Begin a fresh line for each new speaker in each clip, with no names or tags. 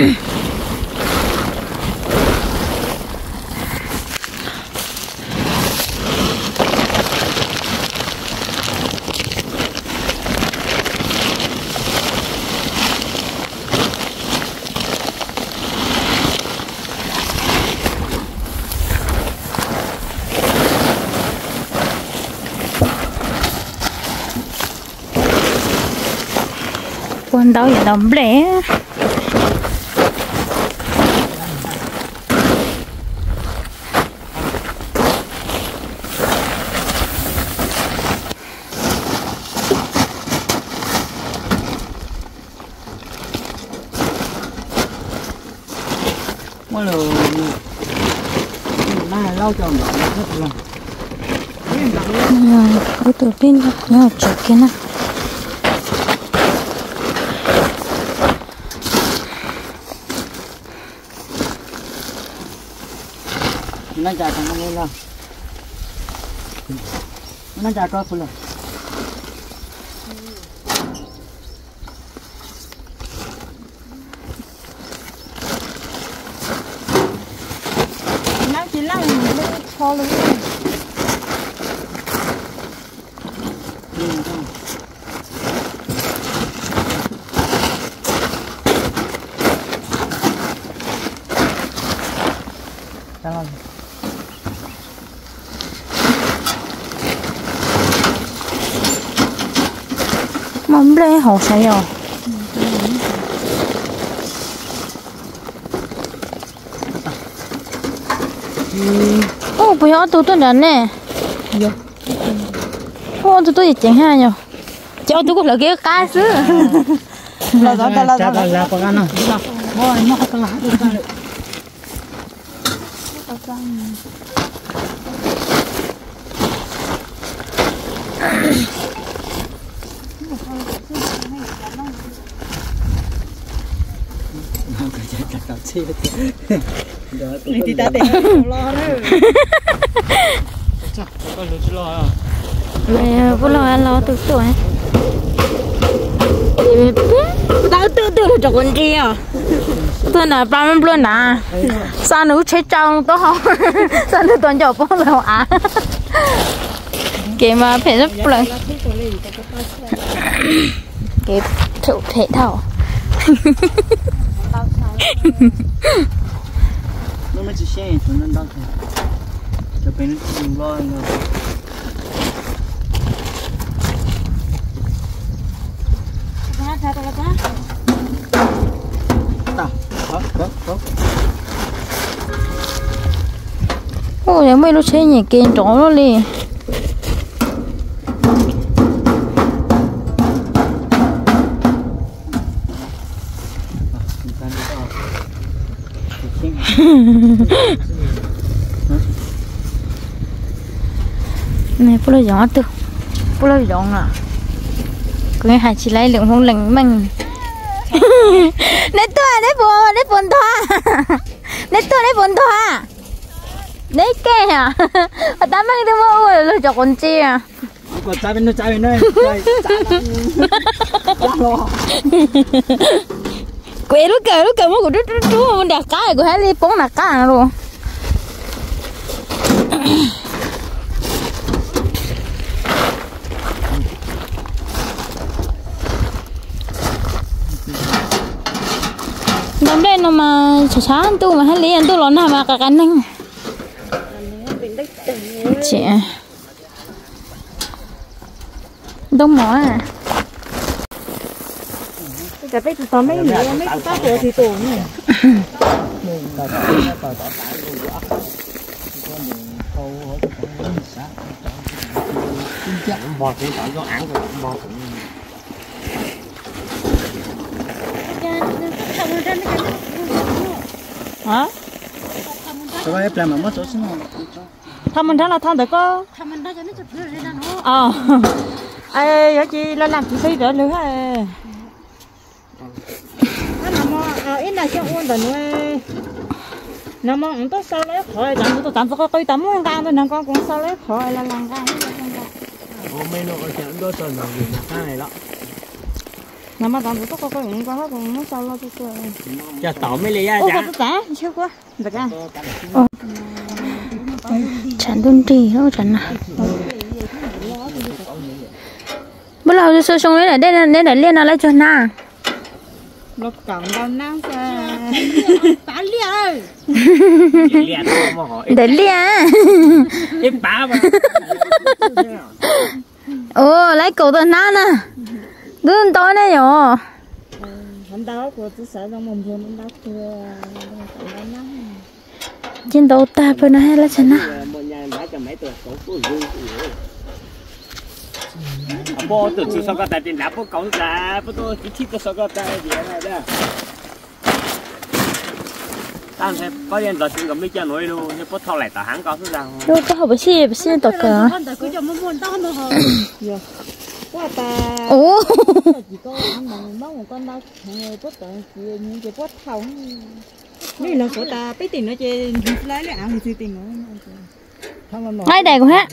Quên đâu vậy đầm lẻ.
Mới là nay lâu cho nó rất là
có tự tin nó chụp cái nào
nó chạy thằng nó lên nó chạy qua phụ lên
nó chỉ là nó cho luôn mắm lê hột sấy rồi. Ô, bây giờ tôi đã nè. Ô, tôi gì chẳng hay nhở. Cho tôi cũng là cái cá xứ.
là có cái nào. Thôi, nó có lá được rồi.
Thì ta để lo nữa.
Chắc có được lo à?
Mẹ vô lo ăn lo từ tuổi. Tao tự là cho con gì à? Tôi là ba mươi luôn à? Sao nó chết trong tôi không? Sao nó toàn cho bông lâu à? Cái mà phải rất là cái thể thao.
Nó mới chỉ xem chúng nó đau thôi. Cho bên nó chịu lo nữa. Có.
Ôi, giờ mấy lúc chơi nhỉ kén trộn nó đi. Này bố lời gió từ bố lời gió à cái hai chị lấy lượng không lành mình đấy buồn thoa đấy buồn thoa đấy kê à ở tám mấy đứa mơ rồi cho con chi à
còn trái bên đây
quê lúc kêu mà của chú mình đẹp cá của hai ly bóng là cá rồi đâm đây nó mà sáng tu mà hai ly ăn tu lon nào mà cả cánh nè chị đông mỏ à
cái bây giờ mấy người mấy cái tổ thì tổ này
bò thì tạo do ăn rồi bò
hả
cái này làm mà mất chỗ xin
thằng mình thấy là thằng được có
thằng mình đã cho nó chụp rồi lên nó
ai vậy chị lên làm chị phi rồi nữa
nó mà ít là cho uống rồi nuôi nó mà ông tôi sao lấy khỏi tạm tôi có cây tắm gan tôi nó con cũng sao lấy khỏi là làm gan
mấy nó có chuyện đó rồi nó cái này đó
Nằm mà tao tao có những con con nó sao lo tôi.
Cho tỏ mới lấy ra.
Ô có tả chưa quá. Được à.
chẳng đun trì đâu chẳng nào bữa nào tôi xuống đấy để liên nó lấy cho na
Nó còn đâu nắng sao? Tả liền.
Liền mà hỏi.
để liên
Em bá mà.
ồ lấy cầu tao na nè đun tối này nhở
Hắn đau của tôi sợ trong mồm thôi nó đau chưa.
trên đầu ta bên này là chẳng nào
Một nhà đã cho mấy tuổi cổ của vui. Bố tự chú sao có tài tiền đáp bố cống ra, bố tôi chỉ thích sao có tài gì này đó. Tao sẽ có điện thoại xin có mấy chân nói luôn, nhưng bố thao lại tao hắn có thứ rằng.
đâu có học bác sĩ tổ cờ
Quá ta.
ồ
Chỉ có ăn mà mong một con đau thằng bố tự những cái bố thầu. Mấy lần của ta biết tiền nó chơi lấy lại ăn thì tiền nữa.
ngay đây của hết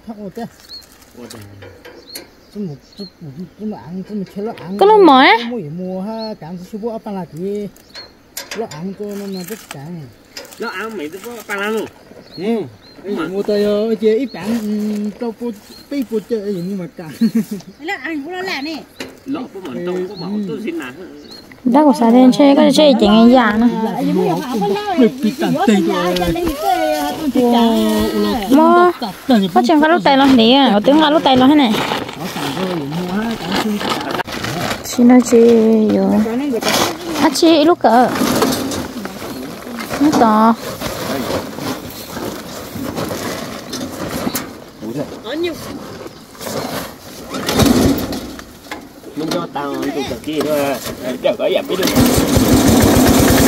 có lúc mỏi á
Mua ha cảm thấy bố apa là gì? Lo ăn tôi nó rất chán. Lo ăn mấy cái bố apa là luôn. Mua tôi chơi ít bạn cho bố bị bố chơi gì mà cả.
Là ăn cũng là nè.
Lo bố mình tôi xin nào.
đó của sao đến chơi có chơi chuyện ngay giả nè mua có chuyện lúc tay lo đi à có tiếng lúc tay lo thế này xin nói chị rồi à chị lúc cỡ nó to
Mình cho tao tụi kia thôi, đừng có dập cái đường.